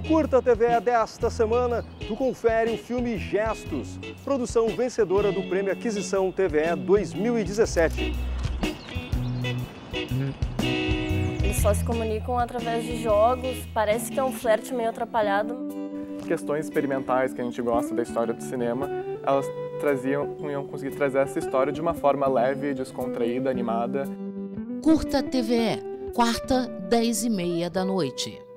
Curta TVE desta semana, tu confere o filme Gestos, produção vencedora do Prêmio Aquisição TVE 2017. Eles só se comunicam através de jogos, parece que é um flerte meio atrapalhado. Questões experimentais que a gente gosta da história do cinema, elas iam conseguir trazer essa história de uma forma leve, descontraída, animada. Curta TVE, quarta, 10h30 da noite.